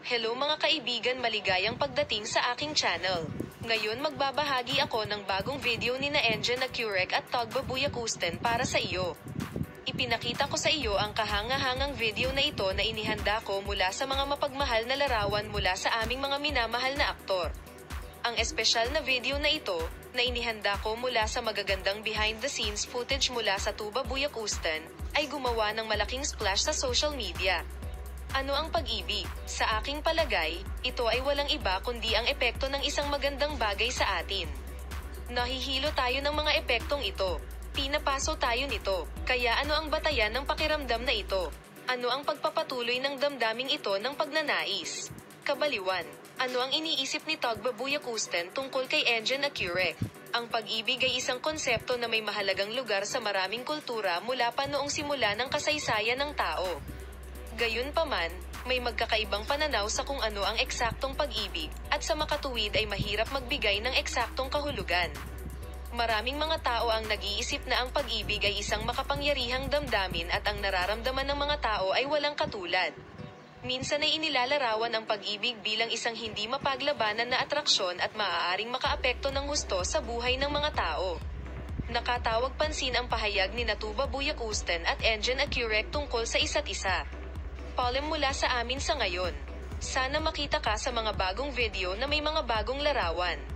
Hello mga kaibigan, maligayang pagdating sa aking channel. Ngayon magbabahagi ako ng bagong video ni na Engine Accurek at Togba Buyakusten para sa iyo. Ipinakita ko sa iyo ang kahanga-hangang video na ito na inihanda ko mula sa mga mapagmahal na larawan mula sa aming mga minamahal na aktor. Ang espesyal na video na ito, na inihanda ko mula sa magagandang behind-the-scenes footage mula sa Tuba Buyakusten, ay gumawa ng malaking splash sa social media. Ano ang pag-ibig? Sa aking palagay, ito ay walang iba kundi ang epekto ng isang magandang bagay sa atin. Nahihilo tayo ng mga epektong ito. Pinapaso tayo nito. Kaya ano ang batayan ng pakiramdam na ito? Ano ang pagpapatuloy ng damdaming ito ng pagnanais? Kabaliwan. Ano ang iniisip ni Togba Buyakusten tungkol kay Engine Accurek? Ang pag-ibig ay isang konsepto na may mahalagang lugar sa maraming kultura mula pa noong simula ng kasaysayan ng tao. Gayunpaman, may magkakaibang pananaw sa kung ano ang eksaktong pag-ibig, at sa makatuwid ay mahirap magbigay ng eksaktong kahulugan. Maraming mga tao ang nag-iisip na ang pag-ibig ay isang makapangyarihang damdamin at ang nararamdaman ng mga tao ay walang katulad. Minsan ay inilalarawan ang pag-ibig bilang isang hindi mapaglabanan na atraksyon at maaaring makaapekto ng husto sa buhay ng mga tao. Nakatawag pansin ang pahayag ni Tuba Buyakusten at Engine Accurek tungkol sa isa't isa. Palem mula sa amin sa ngayon. Sana makita ka sa mga bagong video na may mga bagong larawan.